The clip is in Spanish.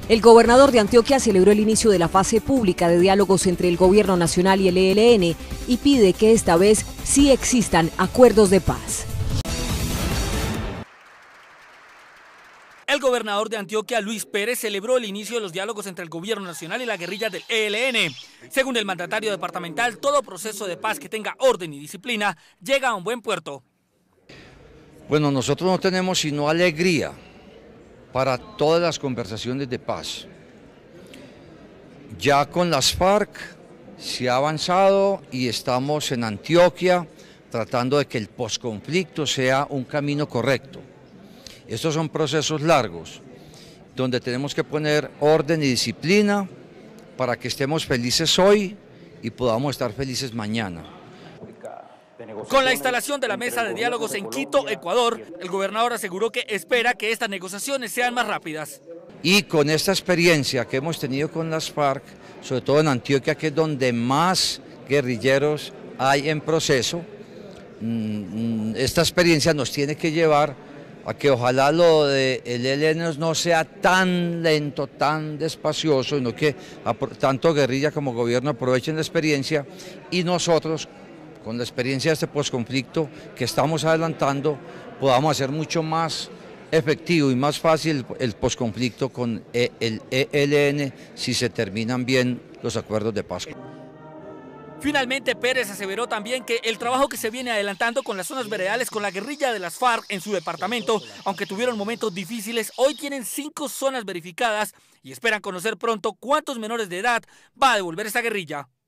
El gobernador de Antioquia celebró el inicio de la fase pública de diálogos entre el gobierno nacional y el ELN y pide que esta vez sí existan acuerdos de paz. El gobernador de Antioquia, Luis Pérez, celebró el inicio de los diálogos entre el gobierno nacional y la guerrilla del ELN. Según el mandatario departamental, todo proceso de paz que tenga orden y disciplina llega a un buen puerto. Bueno, nosotros no tenemos sino alegría para todas las conversaciones de paz. Ya con las FARC se ha avanzado y estamos en Antioquia tratando de que el posconflicto sea un camino correcto. Estos son procesos largos, donde tenemos que poner orden y disciplina para que estemos felices hoy y podamos estar felices mañana. Con la instalación de la mesa de diálogos en Quito, Ecuador, el gobernador aseguró que espera que estas negociaciones sean más rápidas. Y con esta experiencia que hemos tenido con las FARC, sobre todo en Antioquia, que es donde más guerrilleros hay en proceso, esta experiencia nos tiene que llevar a que ojalá lo del ELN no sea tan lento, tan despacioso, sino que tanto guerrilla como gobierno aprovechen la experiencia y nosotros, con la experiencia de este posconflicto que estamos adelantando, podamos hacer mucho más efectivo y más fácil el posconflicto con el ELN si se terminan bien los acuerdos de paz. Finalmente, Pérez aseveró también que el trabajo que se viene adelantando con las zonas veredales con la guerrilla de las FARC en su departamento, aunque tuvieron momentos difíciles, hoy tienen 5 zonas verificadas y esperan conocer pronto cuántos menores de edad va a devolver esta guerrilla.